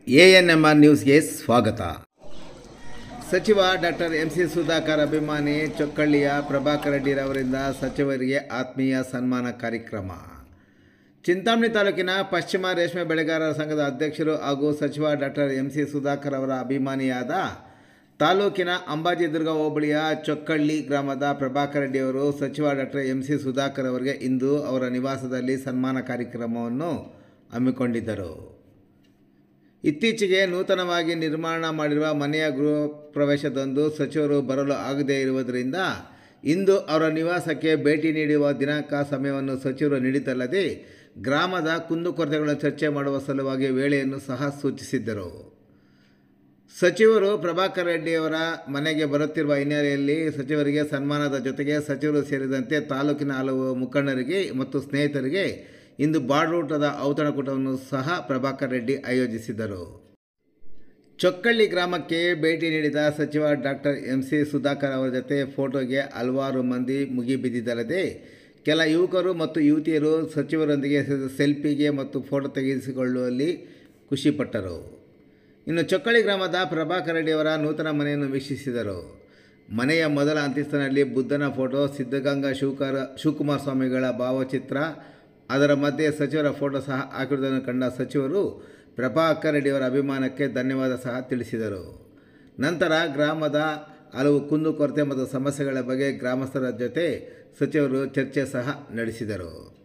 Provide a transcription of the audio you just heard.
ANMR ನ್ಯೂಸ್ಗೆ ಸ್ವಾಗತ. ಸಚಿವ ಡಾಕ್ಟರ್ ಎಂಸಿ ಸುಧಾಕರ್ ಅಭಿಮಾನಿ ಚೊಕ್ಕಳ್ಳಿಯ ಪ್ರಭಾಕರ್ ರೆಡ್ಡಿರವರಿಂದ ಸಚಿವರಿಗೆ ಆತ್ಮೀಯ ಸನ್ಮಾನ ಕಾರ್ಯಕ್ರಮ. ಚಿಂತಾಮಣಿ ತಾಲೂಕಿನ ಪಶ್ಚಿಮ ರೇಷ್ಮೆ ಬೆಳೆಗಾರರ ಸಂಘದ ಅಧ್ಯಕ್ಷರು ಹಾಗೂ ಸಚಿವ ಡಾಕ್ಟರ್ ಎಂಸಿ ಸುಧಾಕರ್ ಅವರ ಅಭಿಮಾನಿಯಾದ ತಾಲೂಕಿನ ಅಂಬಾಜಿದುರ್ಗ ಹೋಬಳಿಯ ಚೊಕ್ಕಳ್ಳಿ ಗ್ರಾಮದ ಪ್ರಭಾಕರ್ ರೆಡ್ಡಿಯವರು ಸಚಿವ ಡಾಕ್ಟರ್ ಎಂಸಿ ಸುಧಾಕರ್ ಅವರಿಗೆ ಇಂದು ಅವರ ನಿವಾಸದಲ್ಲಿ ಸನ್ಮಾನ ಕಾರ್ಯಕ್ರಮವನ್ನು ಹಮ್ಮಿಕೊಂಡಿದ್ದರು. ಇತ್ತೀಚೆಗೆ ನೂತನವಾಗಿ ನಿರ್ಮಾಣ ಮಾಡಿರುವ ಮನೆಯ ಗೃಹ ಪ್ರವೇಶದಂದು ಸಚಿವರು ಬರಲು ಆಗದೇ ಇರುವುದರಿಂದ ಇಂದು ಅವರ ನಿವಾಸಕ್ಕೆ ಭೇಟಿ ನೀಡುವ ದಿನಾಂಕ ಸಮಯವನ್ನು ಸಚಿವರು ನೀಡಿದ್ದಲ್ಲದೆ ಗ್ರಾಮದ ಕುಂದುಕೊರತೆಗಳನ್ನು ಚರ್ಚೆ ಮಾಡುವ ಸಲುವಾಗಿ ವೇಳೆಯನ್ನು ಸಹ ಸೂಚಿಸಿದ್ದರು. ಸಚಿವರು ಪ್ರಭಾಕರ್ ರೆಡ್ಡಿಯವರ ಮನೆಗೆ ಬರುತ್ತಿರುವ ಹಿನ್ನೆಲೆಯಲ್ಲಿ ಸಚಿವರಿಗೆ ಸನ್ಮಾನದ ಜೊತೆಗೆ ಸಚಿವರು ಸೇರಿದಂತೆ ತಾಲೂಕಿನ ಹಲವು ಮುಖಂಡರಿಗೆ ಮತ್ತು ಸ್ನೇಹಿತರಿಗೆ ಇಂದು ಬಾಡೂಟದ ಔತಣಕೂಟವನ್ನು ಸಹ ಪ್ರಭಾಕರ್ ರೆಡ್ಡಿ ಆಯೋಜಿಸಿದರು. ಚೊಕ್ಕಳ್ಳಿ ಗ್ರಾಮಕ್ಕೆ ಭೇಟಿ ನೀಡಿದ ಸಚಿವ ಡಾಕ್ಟರ್ ಎಂಸಿ ಸುಧಾಕರ್ ಅವರ ಜೊತೆ ಫೋಟೋಗೆ ಹಲವಾರು ಮಂದಿ ಮುಗಿಬಿದ್ದಿದ್ದಲ್ಲದೆ ಕೆಲ ಯುವಕರು ಮತ್ತು ಯುವತಿಯರು ಸಚಿವರೊಂದಿಗೆ ಸೆಲ್ಫಿಗೆ ಮತ್ತು ಫೋಟೋ ತೆಗೆಸಿಕೊಳ್ಳುವಲ್ಲಿ ಖುಷಿಪಟ್ಟರು. ಇನ್ನು ಚೊಕ್ಕಳ್ಳಿ ಗ್ರಾಮದ ಪ್ರಭಾಕರ್ ರೆಡ್ಡಿಯವರ ನೂತನ ಮನೆಯನ್ನು ವೀಕ್ಷಿಸಿದರು. ಮನೆಯ ಮೊದಲ ಅಂತಸ್ತಿನಲ್ಲಿ ಬುದ್ಧನ ಫೋಟೋ, ಸಿದ್ಧಗಂಗಾ ಶಿವಕುಮಾರ ಸ್ವಾಮಿಗಳ ಭಾವಚಿತ್ರ, ಅದರ ಮಧ್ಯೆ ಸಚಿವರ ಫೋಟೋ ಸಹ ಹಾಕಿರುವುದನ್ನು ಕಂಡ ಸಚಿವರು ಪ್ರಭಾಕರ್ ರೆಡ್ಡಿಯವರ ಅಭಿಮಾನಕ್ಕೆ ಧನ್ಯವಾದ ಸಹ ತಿಳಿಸಿದರು. ನಂತರ ಗ್ರಾಮದ ಹಲವು ಕುಂದುಕೊರತೆ ಮತ್ತು ಸಮಸ್ಯೆಗಳ ಬಗ್ಗೆ ಗ್ರಾಮಸ್ಥರ ಜೊತೆ ಸಚಿವರು ಚರ್ಚೆ ಸಹ ನಡೆಸಿದರು.